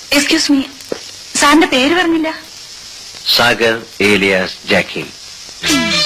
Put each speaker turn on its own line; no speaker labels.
Excuse me, സാറിന്റെ പേര് പറഞ്ഞില്ല.
സാഗർ ഏലിയാസ് ജാക്കിൻ.